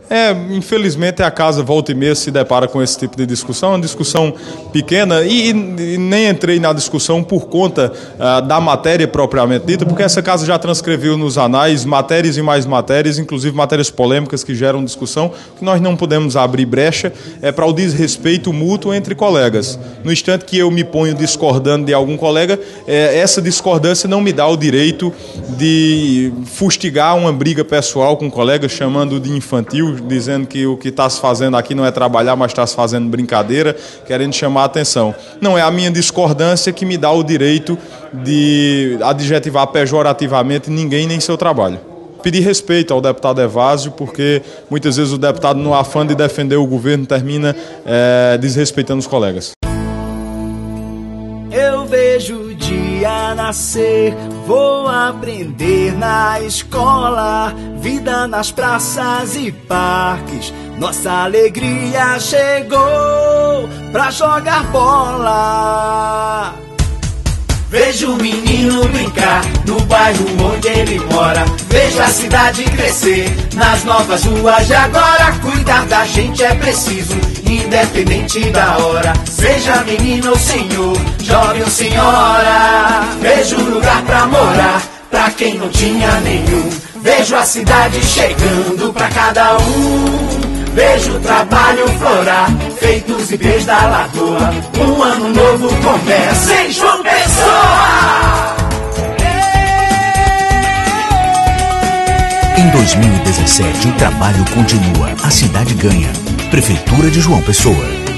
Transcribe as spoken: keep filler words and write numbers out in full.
É, infelizmente a casa volta e meia se depara com esse tipo de discussão, uma discussão pequena e, e nem entrei na discussão por conta uh, da matéria propriamente dita, porque essa casa já transcreveu nos anais matérias e mais matérias, inclusive matérias polêmicas que geram discussão, que nós não podemos abrir brecha é, para o desrespeito mútuo entre colegas. No instante que eu me ponho discordando de algum colega, é, essa discordância não me dá o direito de fustigar uma briga pessoal com um colega, chamando de infantil, dizendo que o que está se fazendo aqui não é trabalhar, mas está se fazendo brincadeira, querendo chamar a atenção. Não é a minha discordância que me dá o direito de adjetivar pejorativamente ninguém nem seu trabalho. Pedir respeito ao deputado Evásio, porque muitas vezes o deputado, no afã de defender o governo, termina é, desrespeitando os colegas. Eu vejo o dia nascer, vou aprender na escola, vida nas praças e parques, nossa alegria chegou pra jogar bola. Vejo o menino brincar no bairro onde ele mora, vejo a cidade crescer nas novas ruas de agora. Cuidar da gente é preciso, independente da hora, seja menino ou senhor, jovem ou senhora. Vejo lugar pra morar, pra quem não tinha nenhum, vejo a cidade chegando pra cada um. Vejo o trabalho florar, feitos ipês da lagoa, um ano novo começa em João Pessoa. Em dois mil e dezessete, o trabalho continua, a cidade ganha. Prefeitura de João Pessoa.